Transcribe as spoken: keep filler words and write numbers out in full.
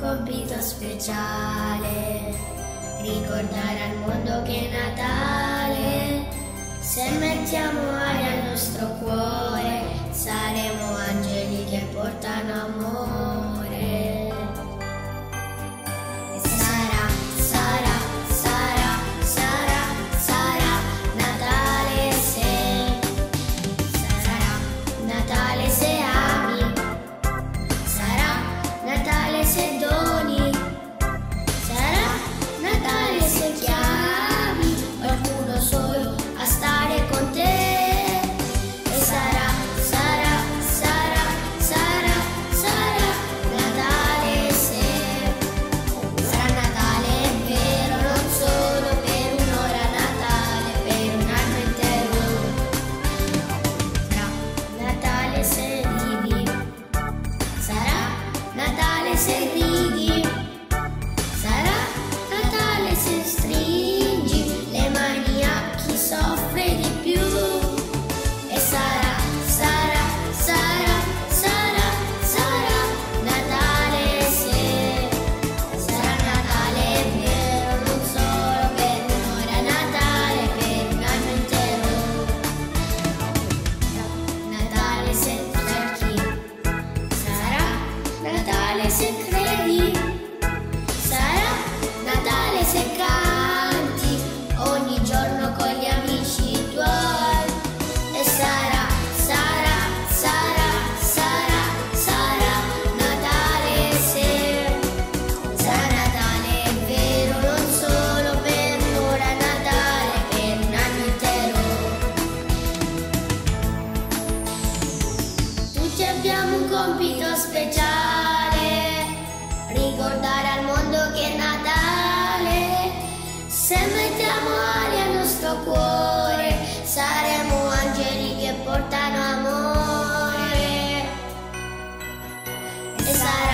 compito speciale, ricordare al mondo che è Natale. Se mettiamo ali al nostro cuore, saremo angeli che portano amore. E sarà, sarà, sarà, sarà, sarà Natale se, sarà Natale se ami, sarà Natale se doni, sarà Natale se chiami qualcuno solo a stare con te. E sarà, sarà, sarà, sarà, sarà Natale se, sarà Natale vero, non solo per un'ora, Natale per un anno intero. Sarà Natale se ridi, sarà Natale se ridi, sarà Natale se stringi le mani a chi soffre di più. E sarà, sarà, sarà, sarà, sarà Natale se, sarà Natale vero, non solo per un'ora, Natale per un anno intero. Natale se cerchi, sarà Natale se credi, sarà Natale se canti ogni giorno con gli amici tuoi. E sarà, sarà, sarà, sarà, sarà Natale se, sarà Natale vero, non solo per un'ora, Natale per un anno intero. Tutti abbiamo un compito speciale, ricordare al mondo che è Natale. Se mettiamo ali al nostro cuore, saremo angeli che portano amore. E sarà